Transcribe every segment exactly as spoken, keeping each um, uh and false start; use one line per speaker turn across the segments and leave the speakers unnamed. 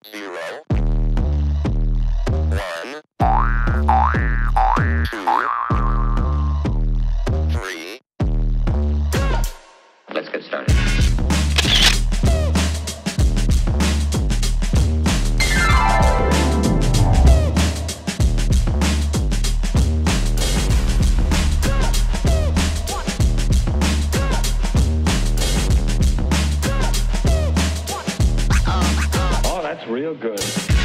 Zero. One. Two. Three. Let's get started.
That's real good.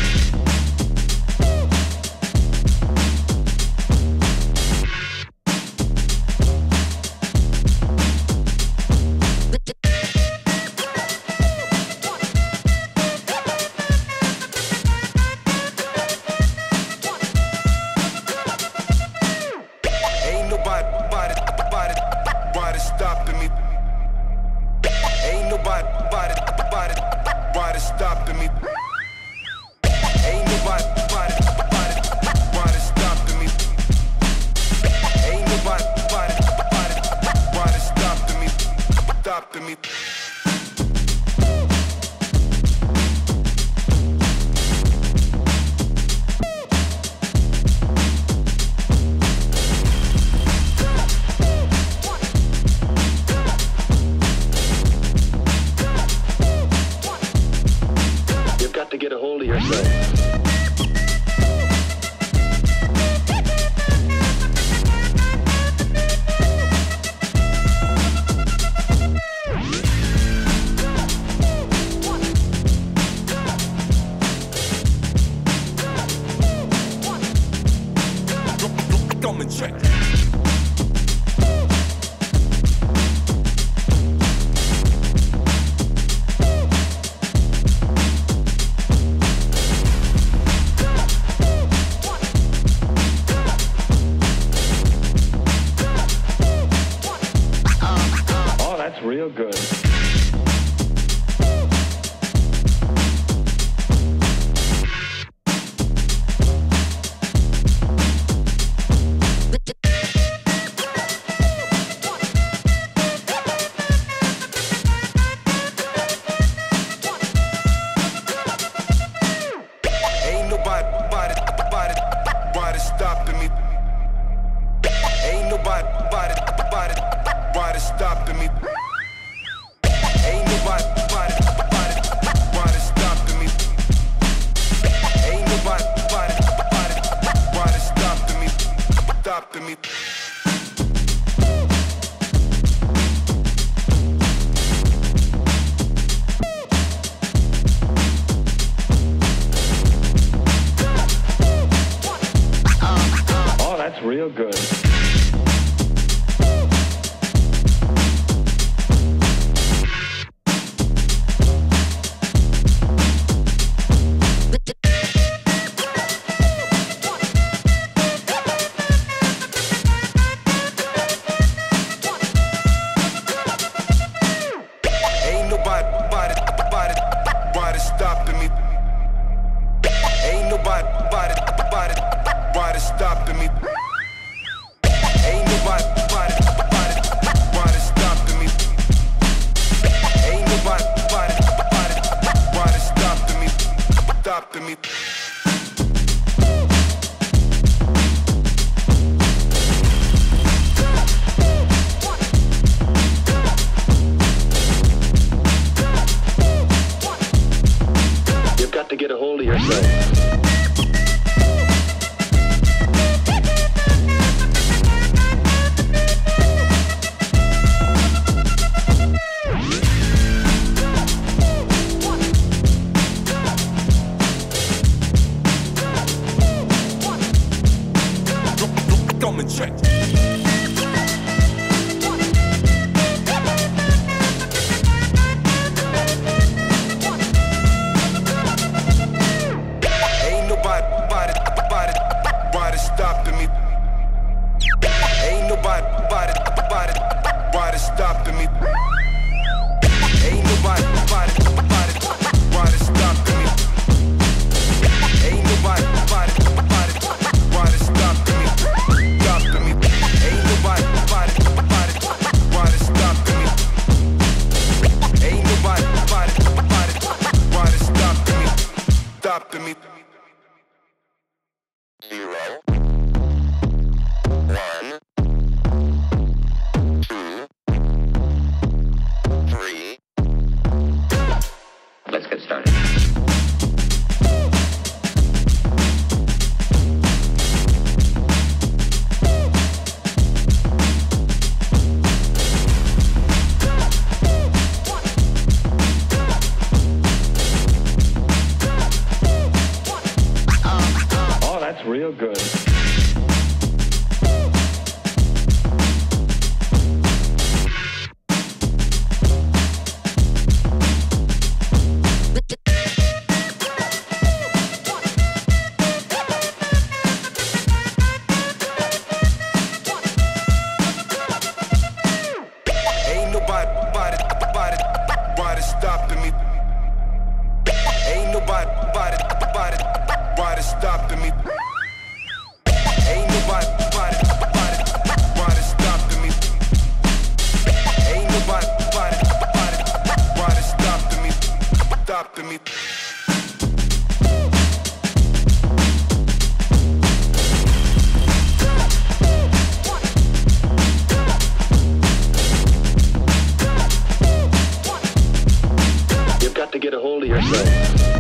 Ain't nobody, body, body, body stopping me. Ain't nobody, body, body, body stopping me. Ain't nobody, body, body, body stopping me. Ain't nobody, body, body, body stopping me, stopping me.
You've got to get a hold of yourself.
Come and check.
Oh, that's real good.
Ain't nobody, body, body, body stopping me. Ain't nobody, body, body, body stopping me. Ain't nobody, body, body, body stopping me. Ain't nobody, body, body, body stopping me, stopping me.
Oh, that's real good.
Ain't nobody, body, body, body stopping me. Ain't nobody, body, body, body stopping me. Ain't nobody, body, body, body stopping me. Ain't nobody, body, body, body stopping me, stopping me.
You've got to get a hold of yourself.
Come and check. Ain't nobody, body, body, body stopping me. Ain't nobody, body, body, body stopping me. Ain't nobody, body, body, body stopping me. Ain't nobody, body, body, body stopping me, stopping me. Ain't nobody, body, body, body stopping me. Ain't nobody, body, body, body stopping me. stopping me.
Zero. One. Two. Three.
Let's get started.
Oh, that's real good.
Ain't nobody, body, body, body stopping me. Ain't nobody, body, body, body stopping me. Ain't nobody, body, body, body stopping me. Ain't nobody, body, body, body stopping me, stopping me.
You've got to get a hold of yourself.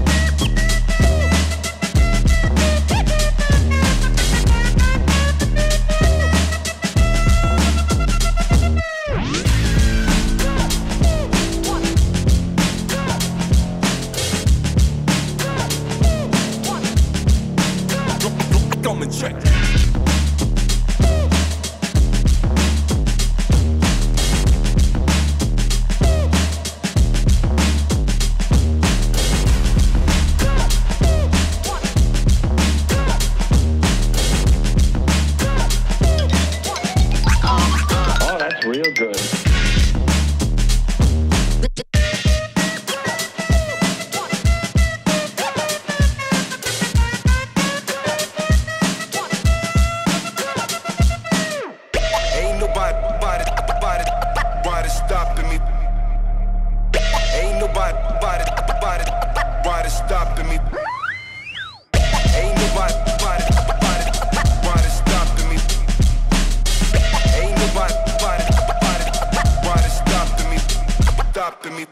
Come and check.
Oh, that's real good.
Ain't nobody, body, body, body stopping me. Ain't nobody, body, body, body stopping me. Ain't nobody, body, body, body stopping me. Ain't nobody, body, body, body stopping me, stopping me.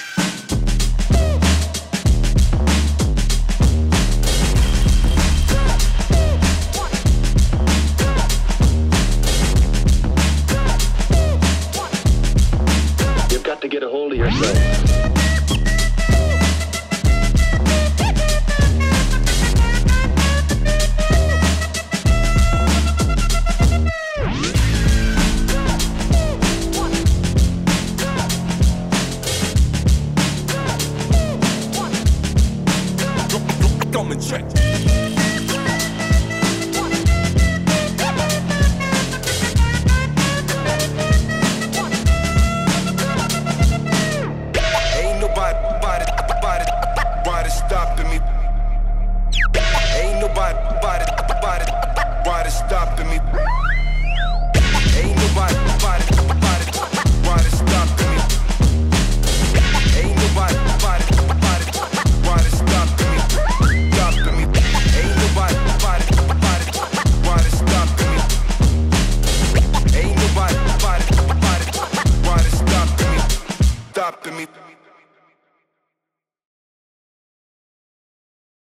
You've got to get a hold of yourself.
Come and check. Ain't nobody, body, body, body stopping me. Ain't nobody, body, body, body stopping me. Ain't nobody, body, body, body stopping me.